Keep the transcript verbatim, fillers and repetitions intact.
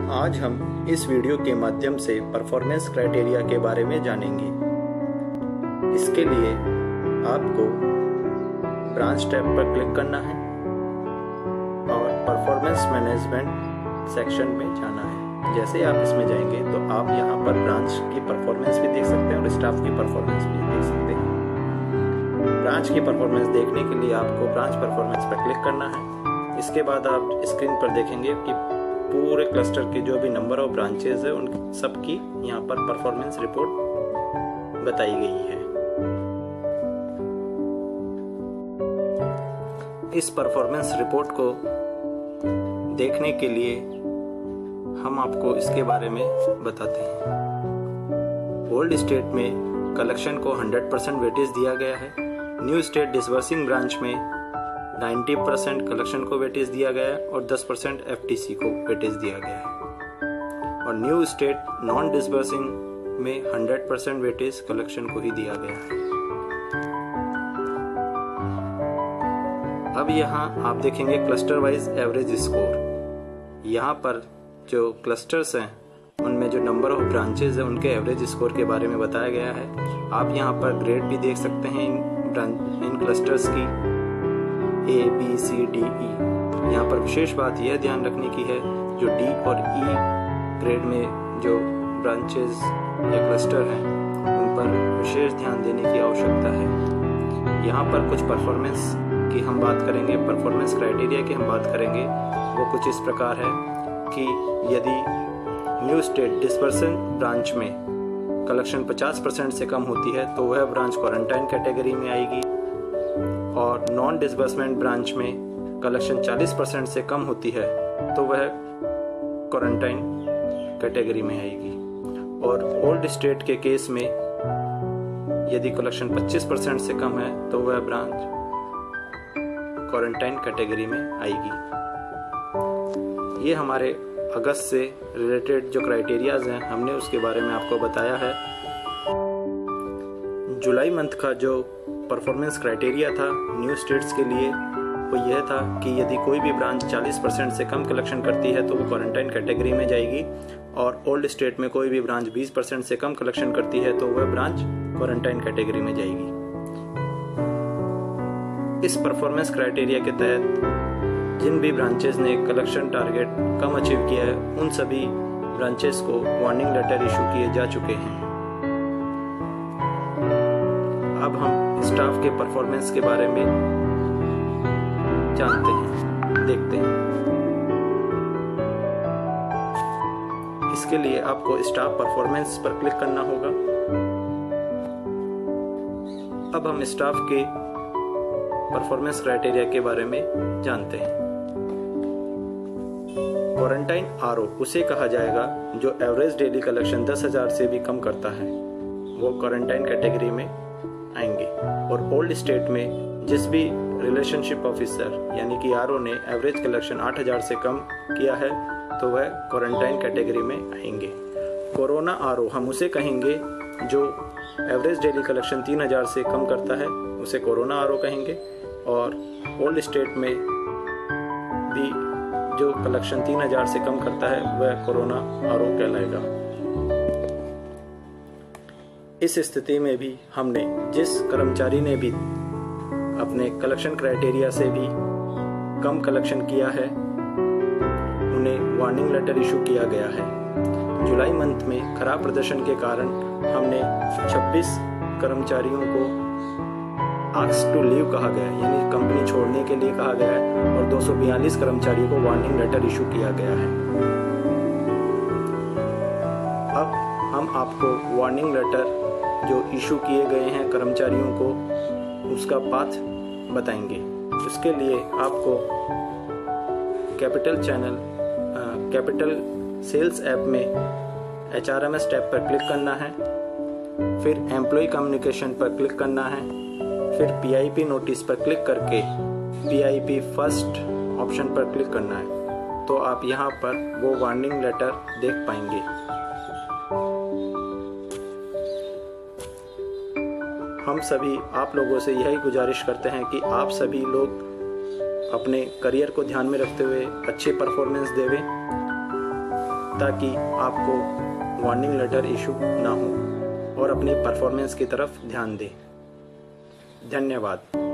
आज हम इस वीडियो के माध्यम से परफॉर्मेंस क्राइटेरिया के बारे में जानेंगे। इसके लिए आपको ब्रांच टैब पर क्लिक करना है और परफॉर्मेंस मैनेजमेंट सेक्शन में जाना है। जैसे आप इसमें जाएंगे तो आप यहाँ पर ब्रांच की परफॉर्मेंस भी देख सकते हैं और स्टाफ की परफॉर्मेंस भी देख सकते हैं। ब्रांच की परफॉर्मेंस देखने के लिए आपको ब्रांच परफॉर्मेंस पर क्लिक करना है। इसके बाद आप स्क्रीन पर देखेंगे कि पूरे क्लस्टर के जो भी नंबर ऑफ ब्रांचेस है उन सबकी यहाँ पर परफॉर्मेंस रिपोर्ट बताई गई है। इस परफॉर्मेंस रिपोर्ट को देखने के लिए हम आपको इसके बारे में बताते हैं। ओल्ड स्टेट में कलेक्शन को हंड्रेड परसेंट वेटेज दिया गया है। न्यू स्टेट डिसबर्सिंग ब्रांच में नब्बे परसेंट कलेक्शन को वेटेज दिया गया है और दस परसेंट एफटीसी को वेटेज दिया गया है। और न्यू स्टेट नॉन डिसबर्सिंग में हंड्रेड परसेंट वेटेज कलेक्शन को ही दिया गया है। अब यहाँ आप देखेंगे क्लस्टर वाइज एवरेज स्कोर। यहाँ पर जो क्लस्टर्स हैं उनमें जो नंबर ऑफ ब्रांचेज है उनके एवरेज स्कोर के बारे में बताया गया है। आप यहाँ पर ग्रेड भी देख सकते हैं इन इन क्लस्टर्स की, A B C D E. यहाँ पर विशेष बात यह ध्यान रखने की है जो डी और ई ग्रेड में जो ब्रांचेस या क्लस्टर हैं उन पर विशेष ध्यान देने की आवश्यकता है। यहाँ पर कुछ परफॉर्मेंस की हम बात करेंगे, परफॉर्मेंस क्राइटेरिया की हम बात करेंगे। वो कुछ इस प्रकार है कि यदि न्यू स्टेट डिसपर्सन ब्रांच में कलेक्शन पचास परसेंट से कम होती है तो वह ब्रांच क्वारंटाइन कैटेगरी में आएगी, और नॉन डिसबर्समेंट ब्रांच में कलेक्शन चालीस परसेंट से कम होती है तो वह क्वारंटाइन कैटेगरी में आएगी। और ओल्ड स्टेट के केस में यदि कलेक्शन पच्चीस परसेंट से कम है तो वह ब्रांच क्वारंटाइन कैटेगरी में आएगी। ये हमारे अगस्त से रिलेटेड जो क्राइटेरियाज हैं हमने उसके बारे में आपको बताया है। जुलाई मंथ का जो परफॉर्मेंस क्राइटेरिया था न्यू स्टेट्स के लिए वो यह था कि यदि कोई भी ब्रांच चालीस परसेंट से कम कलेक्शन करती है तो वो क्वारंटाइन कैटेगरी में जाएगी, और ओल्ड स्टेट में कोई भी ब्रांच बीस परसेंट से कम कलेक्शन करती है तो वह ब्रांच क्वारंटाइन कैटेगरी में जाएगी। इस परफॉर्मेंस क्राइटेरिया के तहत जिन भी ब्रांचेस ने कलेक्शन टारगेट कम अचीव किया है उन सभी ब्रांचेस को वार्निंग लेटर इशू किए जा चुके हैं। अब हम स्टाफ के परफॉर्मेंस के बारे में जानते हैं, देखते हैं। इसके लिए आपको स्टाफ परफॉर्मेंस पर क्लिक करना होगा। अब हम स्टाफ के परफॉर्मेंस क्राइटेरिया के बारे में जानते हैं। क्वारंटाइन आरओ उसे कहा जाएगा जो एवरेज डेली कलेक्शन दस हजार से भी कम करता है, वो क्वारंटाइन कैटेगरी में आएंगे। और ओल्ड स्टेट में जिस भी रिलेशनशिप ऑफिसर यानी कि आरओ ने एवरेज कलेक्शन आठ हजार से कम किया है तो वह क्वारंटाइन कैटेगरी में आएंगे। कोरोना आरओ हम उसे कहेंगे जो एवरेज डेली कलेक्शन तीन हजार से कम करता है, उसे कोरोना आरओ कहेंगे। और ओल्ड स्टेट में भी जो कलेक्शन तीन हजार से कम करता है वह कोरोना आरओ कहलाएगा। इस स्थिति में भी हमने जिस कर्मचारी ने भी अपने कलेक्शन क्राइटेरिया से भी कम कलेक्शन किया है उन्हें वार्निंग लेटर इशू किया गया है। जुलाई मंथ में खराब प्रदर्शन के कारण हमने छब्बीस कर्मचारियों को आस्क टू लीव कहा गया है, यानी कंपनी छोड़ने के लिए कहा गया है, और दो सौ बयालीस कर्मचारियों को वार्निंग लेटर इशू किया गया है। अब हम आपको वार्निंग लेटर जो इशू किए गए हैं कर्मचारियों को उसका पाथ बताएंगे। उसके लिए आपको capital channel capital sales app में H R M S tab पर क्लिक करना है, फिर एम्प्लॉय कम्युनिकेशन पर क्लिक करना है, फिर पी आई पी नोटिस पर क्लिक करके P I P first option पर क्लिक करना है तो आप यहाँ पर वो वार्निंग लेटर देख पाएंगे। हम सभी आप लोगों से यही गुजारिश करते हैं कि आप सभी लोग अपने करियर को ध्यान में रखते हुए अच्छी परफॉर्मेंस देवें ताकि आपको वार्निंग लेटर इशू ना हो और अपनी परफॉर्मेंस की तरफ ध्यान दें। धन्यवाद।